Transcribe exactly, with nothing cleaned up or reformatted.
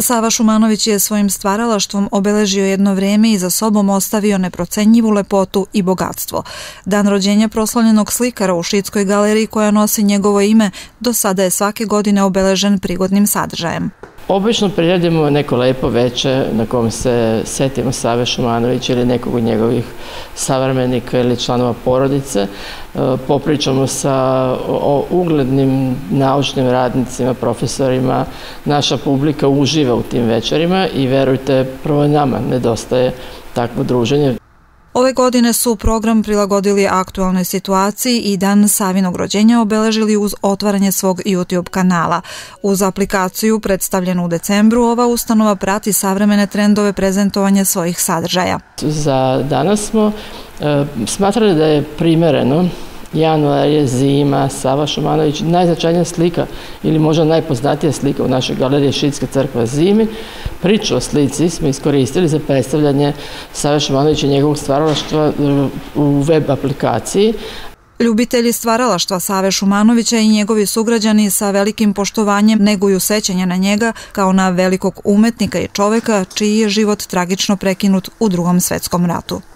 Sava Šumanović je svojim stvaralaštvom obeležio jedno vrijeme i za sobom ostavio neprocenjivu lepotu i bogatstvo. Dan rođenja proslavljenog slikara u Šidskoj galeriji koja nosi njegovo ime do sada je svake godine obeležen prigodnim sadržajem. Obično priredimo neko lepo veče na kom se setimo Save Šumanovića ili nekog od njegovih savremenika ili članova porodice. Popričamo sa o uglednim naučnim radnicima, profesorima. Naša publika uživa u tim večerima i verujte, prvo nama nedostaje takvo druženje. Ove godine su program prilagodili aktualnoj situaciji i dan Savinog rođenja obeležili uz otvaranje svog YouTube kanala. Uz aplikaciju predstavljenu u decembru, ova ustanova prati savremene trendove prezentovanja svojih sadržaja. Za danas smo e, smatrali da je primereno. Januar je zima, Sava Šumanović, najznačajnija slika ili možda najpoznatija slika u našoj galeriji Šidska crkva zimi. Priču o slici smo iskoristili za predstavljanje Save Šumanovića i njegovog stvaralaštva u web aplikaciji. Ljubitelji stvaralaštva Save Šumanovića i njegovi sugrađani sa velikim poštovanjem neguju sećanja na njega kao na velikog umetnika i čoveka čiji je život tragično prekinut u Drugom svetskom ratu.